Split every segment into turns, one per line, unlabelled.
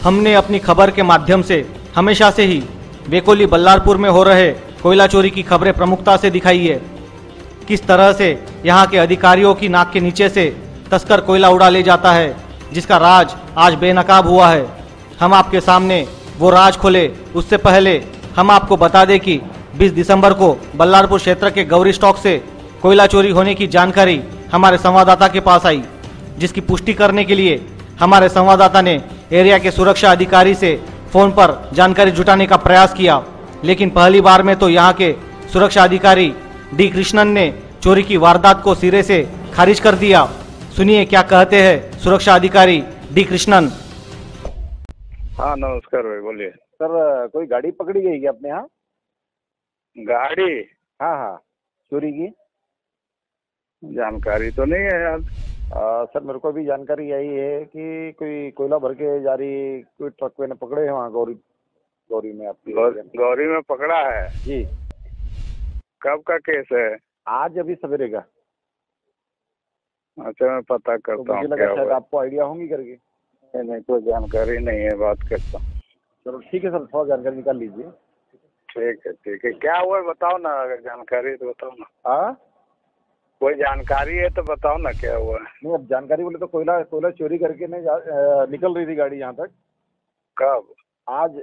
हमने अपनी खबर के माध्यम से हमेशा से ही वेकोली बल्लारपुर में हो रहे कोयला चोरी की खबरें प्रमुखता से दिखाई है। किस तरह से यहाँ के अधिकारियों की नाक के नीचे से तस्कर कोयला उड़ा ले जाता है, जिसका राज आज बेनकाब हुआ है। हम आपके सामने वो राज खोले उससे पहले हम आपको बता दें कि 20 दिसंबर को बल्लारपुर क्षेत्र के गौरी स्टॉक से कोयला चोरी होने की जानकारी हमारे संवाददाता के पास आई, जिसकी पुष्टि करने के लिए हमारे संवाददाता ने एरिया के सुरक्षा अधिकारी से फोन पर जानकारी जुटाने का प्रयास किया, लेकिन पहली बार में तो यहाँ के सुरक्षा अधिकारी डी कृष्णन ने चोरी की वारदात को सिरे से खारिज कर दिया। सुनिए क्या कहते हैं सुरक्षा अधिकारी डी कृष्णन।
हाँ नमस्कार भाई, बोलिए।
सर कोई गाड़ी पकड़ी गई क्या अपने यहाँ?
गाड़ी?
हाँ हाँ, चोरी की
जानकारी तो नहीं है यार।
सर मेरे को भी जानकारी आई है कि कोई कोयला भर के जा रही कोई ट्रक में पकड़े हैं वहाँ गौरी में। आपकी
गौरी में पकड़ा है
जी?
कब का केस है?
आज अभी सवेरे का।
अच्छा मैं पता करता हूँ।
मुझे लगा शायद आपको आइडिया होंगी करके।
नहीं कोई जानकारी नहीं है, बात करता हूँ।
चलो ठीक है सर, थोड़ा जानकारी निकाल लीजिए।
ठीक है। क्या हुआ बताओ ना, अगर जानकारी है तो बताओ ना।
हाँ
कोई जानकारी है तो बताओ ना क्या हुआ है।
नहीं, अब जानकारी बोले तो कोयला चोरी करके नहीं निकल रही थी गाड़ी यहाँ तक।
कब?
आज।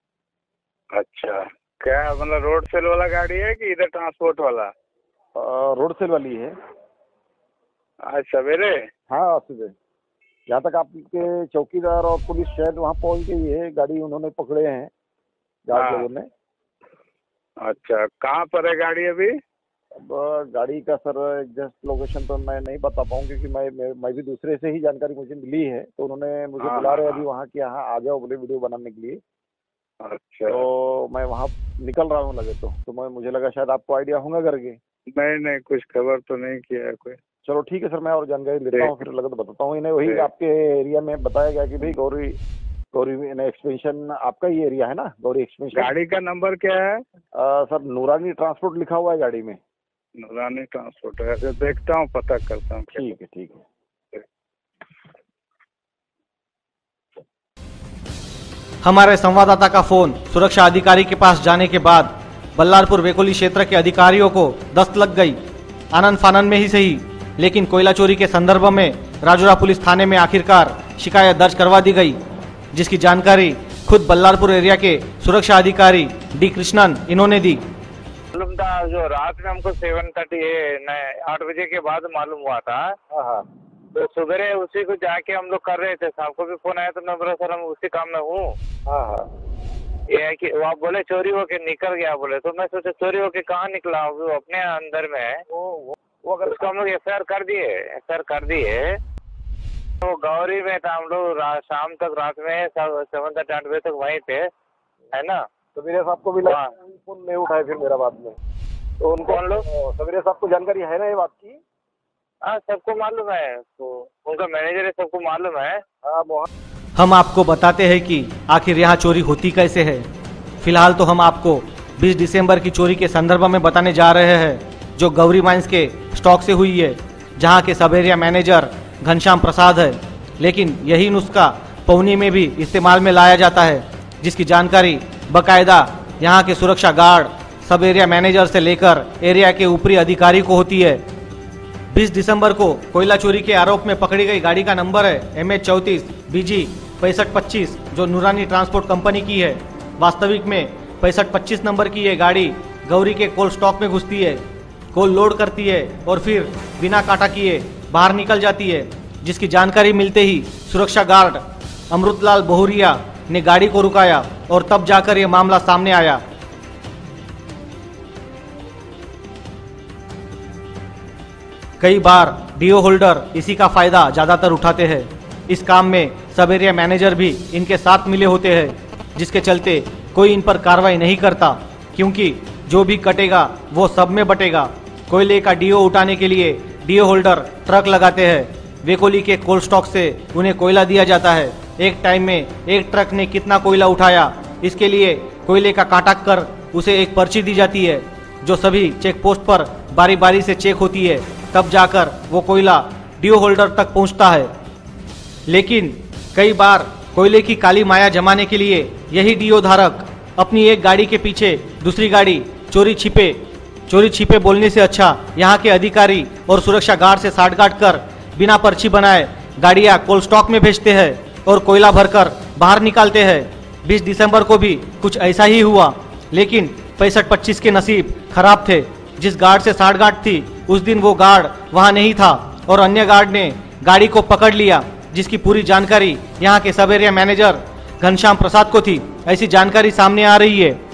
अच्छा, क्या मतलब रोड सेल वाला गाड़ी है कि इधर ट्रांसपोर्ट वाला?
रोड सेल वाली है।
आज सवेरे?
हाँ सुबह। जहाँ तक आपके चौकीदार और पुलिस शायद वहाँ पहुँच गई है, गाड़ी उन्होंने पकड़े हैं जांच लोगों ने।
अच्छा, कहाँ पर है गाड़ी अभी?
अब गाड़ी का सर एग्जैक्ट लोकेशन तो मैं नहीं बता पाऊँ, क्योंकि मैं भी दूसरे से ही जानकारी मुझे मिली है, तो उन्होंने मुझे बुला रहे अभी वहाँ के यहाँ आ जाओ बोले वीडियो बनाने के लिए।
अच्छा,
तो मैं वहाँ निकल रहा हूँ लगे तो मुझे लगा शायद आपको आइडिया होगा करके।
नहीं कुछ खबर तो नहीं किया है कोई।
चलो ठीक है सर, मैं और जानकारी लेता हूँ, फिर लगे तो बताता हूँ। इन्हें वही आपके एरिया में बताया गया कि भाई गौरी एक्सपेंशन आपका ही एरिया है ना, गौरी एक्सपेंशन।
गाड़ी का नंबर क्या है?
सर नूरानी ट्रांसपोर्ट लिखा हुआ है गाड़ी में।
नूरानी ट्रांसपोर्ट है, देखता हूँ, पता करता हूँ।
ठीक है।
हमारे संवाददाता का फोन सुरक्षा अधिकारी के पास जाने के बाद बल्लारपुर वेकोली क्षेत्र के अधिकारियों को दस्त लग गई। आनंद फानन में ही सही, लेकिन कोयला चोरी के संदर्भ में राजौरा पुलिस थाने में आखिरकार शिकायत दर्ज करवा दी गई, जिसकी जानकारी खुद बल्लारपुर एरिया के सुरक्षा अधिकारी डी कृष्णन इन्होंने दी।
मालूम था, जो रात में हमको 7:30 8 बजे के बाद मालूम हुआ था।
हाँ।
तो सुबह उसी को जाके हम लोग कर रहे थे, साहब को भी फोन आया तो मैं बोला सर हम उसी काम में हूँ।
हाँ।
ये है कि वो आप बोले चोरी होके निकल गया बोले, तो मैं सोचा चोरी होके कहाँ निकला, वो अपने अंदर में है।
वो अगर
उसको हम लोग एफआईआर कर दिए। तो गौरी में था, हम लोग शाम तक रात में 7 8 बजे तक वहीं पे है ना।
तो मेरे साहब को भी फोन नहीं उठाए फिर मेरा बाद में, तो उनको सवेरे साहब को जानकारी है ना ये बात की?
हाँ सबको मालूम है, तो उनका मैनेजर है, सबको मालूम है।
हाँ
हम आपको बताते हैं कि आखिर यहाँ चोरी होती कैसे है। फिलहाल तो हम आपको 20 दिसंबर की चोरी के संदर्भ में बताने जा रहे हैं, जो गौरी माइंस के स्टॉक से हुई है, जहाँ के सब एरिया मैनेजर घनश्याम प्रसाद है। लेकिन यही नुस्खा पौनी में भी इस्तेमाल में लाया जाता है, जिसकी जानकारी बकायदा यहाँ के सुरक्षा गार्ड, सब एरिया मैनेजर से लेकर एरिया के ऊपरी अधिकारी को होती है। 20 दिसंबर को कोयला चोरी के आरोप में पकड़ी गई गाड़ी का नंबर है MH34 BG 6525, जो नूरानी ट्रांसपोर्ट कंपनी की है। वास्तविक में 6525 नंबर की ये गाड़ी गौरी के कोल स्टॉक में घुसती है, कोल लोड करती है और फिर बिना काटा किए बाहर निकल जाती है, जिसकी जानकारी मिलते ही सुरक्षा गार्ड अमृतलाल बहुरिया ने गाड़ी को रुकाया और तब जाकर यह मामला सामने आया। कई बार डीओ होल्डर इसी का फायदा ज्यादातर उठाते हैं। इस काम में सब एरिया मैनेजर भी इनके साथ मिले होते हैं, जिसके चलते कोई इन पर कार्रवाई नहीं करता, क्योंकि जो भी कटेगा वो सब में बटेगा। कोयले का डीओ उठाने के लिए डीओ होल्डर ट्रक लगाते हैं। वेकोली के कोल्ड स्टॉक से उन्हें कोयला दिया जाता है। एक टाइम में एक ट्रक ने कितना कोयला उठाया, इसके लिए कोयले का काटा कर उसे एक पर्ची दी जाती है, जो सभी चेक पोस्ट पर बारी बारी से चेक होती है। तब जाकर वो कोयला डीओ होल्डर तक पहुंचता है। लेकिन कई बार कोयले की काली माया जमाने के लिए यही डीओ धारक अपनी एक गाड़ी के पीछे दूसरी गाड़ी चोरी छिपे बोलने से अच्छा यहाँ के अधिकारी और सुरक्षा गार्ड से साठगांठ कर बिना पर्ची बनाए गाड़ियाँ कोल्ड स्टॉक में भेजते हैं और कोयला भरकर बाहर निकालते हैं। 20 दिसंबर को भी कुछ ऐसा ही हुआ, लेकिन 65-25 के नसीब खराब थे। जिस गार्ड से साठगांठ थी उस दिन वो गार्ड वहां नहीं था और अन्य गार्ड ने गाड़ी को पकड़ लिया, जिसकी पूरी जानकारी यहाँ के सब एरिया मैनेजर घनश्याम प्रसाद को थी, ऐसी जानकारी सामने आ रही है।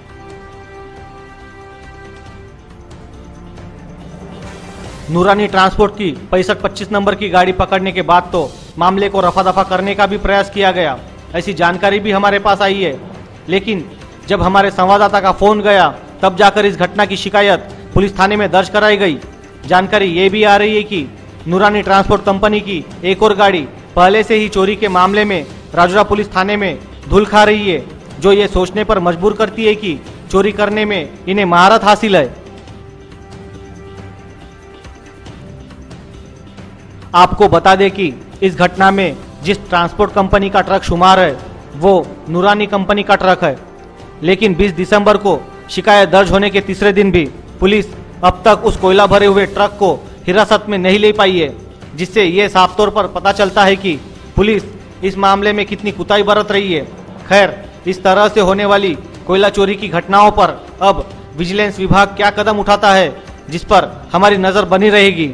नूरानी ट्रांसपोर्ट की 65-25 नंबर की गाड़ी पकड़ने के बाद तो मामले को रफा दफा करने का भी प्रयास किया गया, ऐसी जानकारी भी हमारे पास आई है। लेकिन जब हमारे संवाददाता का फोन गया तब जाकर इस घटना की शिकायत पुलिस थाने में दर्ज कराई गई। जानकारी ये भी आ रही है कि नूरानी ट्रांसपोर्ट कंपनी की एक और गाड़ी पहले से ही चोरी के मामले में राजौरा पुलिस थाने में धूल खा रही है, जो ये सोचने पर मजबूर करती है कि चोरी करने में इन्हें महारत हासिल है। आपको बता दें कि इस घटना में जिस ट्रांसपोर्ट कंपनी का ट्रक शुमार है वो नूरानी कंपनी का ट्रक है, लेकिन 20 दिसंबर को शिकायत दर्ज होने के तीसरे दिन भी पुलिस अब तक उस कोयला भरे हुए ट्रक को हिरासत में नहीं ले पाई है, जिससे ये साफ तौर पर पता चलता है कि पुलिस इस मामले में कितनी कुताही बरत रही है। खैर, इस तरह से होने वाली कोयला चोरी की घटनाओं पर अब विजिलेंस विभाग क्या कदम उठाता है, जिस पर हमारी नजर बनी रहेगी।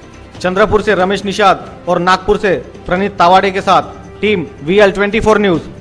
चंद्रपुर से रमेश निषाद और नागपुर से प्रणीत तावाड़े के साथ टीम VL24 न्यूज।